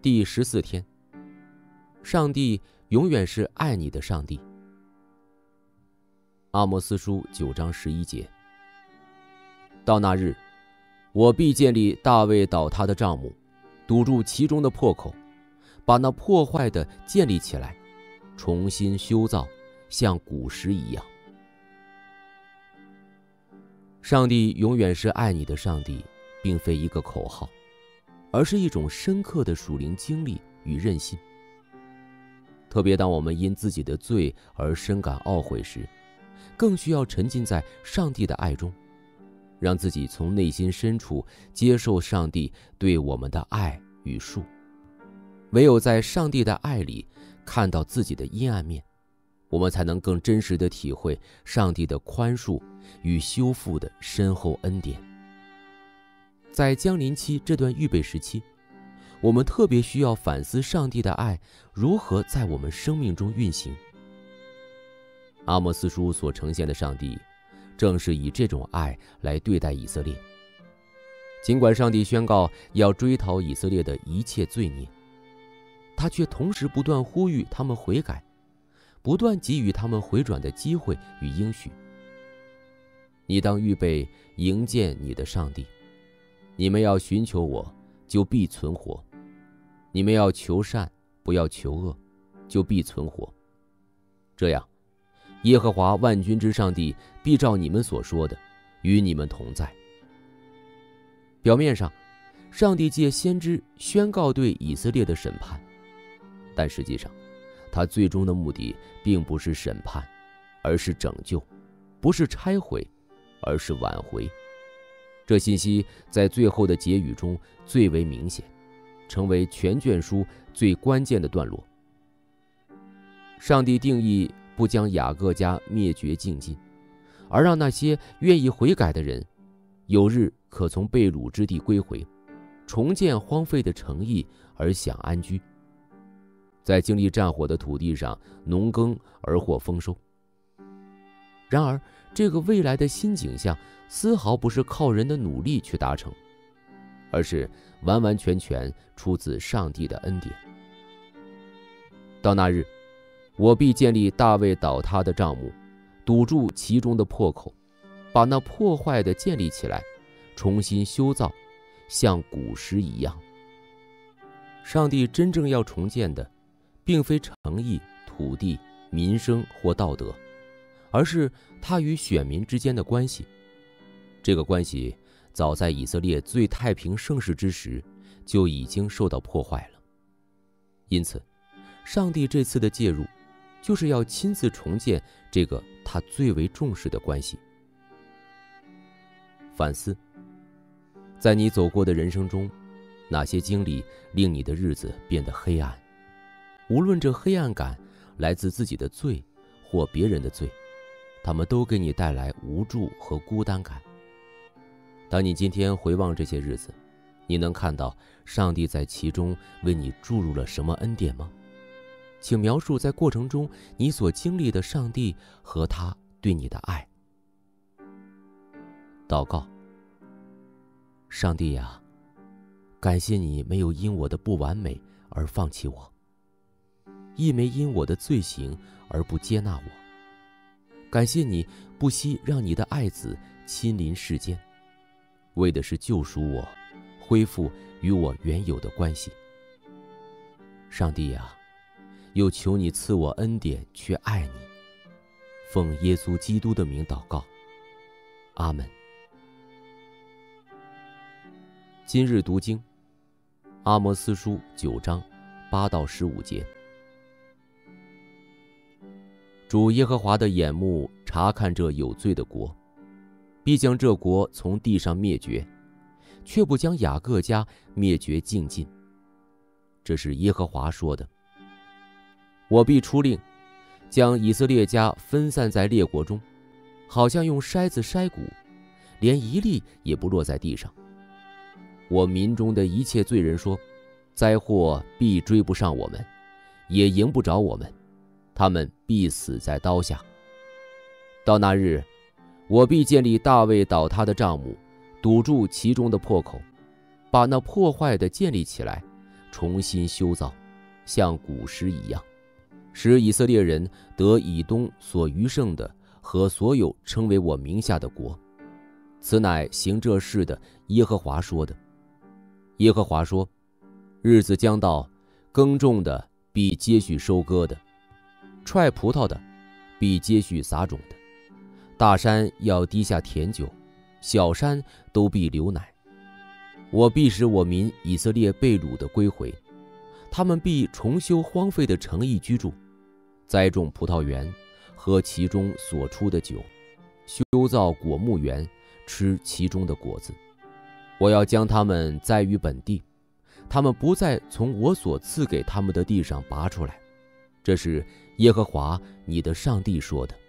第14天，上帝永远是爱你的上帝。阿摩斯书9章11节。到那日，我必建立大卫倒塌的帐幕，堵住其中的破口，把那破坏的建立起来，重新修造，像古时一样。上帝永远是爱你的上帝，并非一个口号，而是一种深刻的属灵经历与韧性。特别当我们因自己的罪而深感懊悔时，更需要沉浸在上帝的爱中，让自己从内心深处接受上帝对我们的爱与恕。唯有在上帝的爱里看到自己的阴暗面，我们才能更真实地体会上帝的宽恕与修复的深厚恩典。在降临期这段预备时期，我们特别需要反思上帝的爱如何在我们生命中运行。阿摩斯书所呈现的上帝，正是以这种爱来对待以色列。尽管上帝宣告要追讨以色列的一切罪孽，他却同时不断呼吁他们悔改，不断给予他们回转的机会与应许。你当预备迎见你的上帝，你们要寻求我，就必存活；你们要求善，不要求恶，就必存活。这样，耶和华万军之上帝必照你们所说的，与你们同在。表面上，上帝借先知宣告对以色列的审判，但实际上，他最终的目的并不是审判，而是拯救；不是拆毁，而是挽回。这信息在最后的结语中最为明显，成为全卷书最关键的段落。上帝定义不将雅各家灭绝尽尽，而让那些愿意悔改的人，有日可从被掳之地归回，重建荒废的城邑而享安居，在经历战火的土地上农耕而获丰收。然而，这个未来的新景象丝毫不是靠人的努力去达成，而是完完全全出自上帝的恩典。到那日，我必建立大卫倒塌的帐幕，堵住其中的破口，把那破坏的建立起来，重新修造，像古时一样。上帝真正要重建的，并非城邑、土地、民生或道德，而是他与选民之间的关系。这个关系早在以色列最太平盛世之时就已经受到破坏了。因此，上帝这次的介入，就是要亲自重建这个他最为重视的关系。反思，在你走过的人生中，哪些经历令你的日子变得黑暗？无论这黑暗感来自自己的罪或别人的罪，他们都给你带来无助和孤单感。当你今天回望这些日子，你能看到上帝在其中为你注入了什么恩典吗？请描述在过程中你所经历的上帝和他对你的爱。祷告，上帝呀，感谢你没有因我的不完美而放弃我，亦没因我的罪行而不接纳我。感谢你不惜让你的爱子亲临世间，为的是救赎我，恢复与我原有的关系。上帝呀，又求你赐我恩典去爱你。奉耶稣基督的名祷告，阿们。今日读经，阿摩斯书9章8到15节。主耶和华的眼目察看这有罪的国，必将这国从地上灭绝，却不将雅各家灭绝尽尽。这是耶和华说的。我必出令，将以色列家分散在列国中，好像用筛子筛谷，连一粒也不落在地上。我民中的一切罪人说，灾祸必追不上我们，也迎不着我们，他们必死在刀下。到那日，我必建立大卫倒塌的帐幕，堵住其中的破口，把那破坏的建立起来， 重新修造，像古时一样，使以色列人得以东所余剩的和所有称为我名下的国。此乃行这事的耶和华说的。耶和华说，日子将到，耕种的必接续收割的，踹葡萄的必接续撒种的。大山要滴下甜酒，小山都必流奶。我必使我民以色列被掳的归回，他们必重修荒废的城邑居住，栽种葡萄园，喝其中所出的酒，修造果木园，吃其中的果子。我要将他们栽于本地，他们不再从我所赐给他们的地上拔出来。这是耶和华你的上帝说的。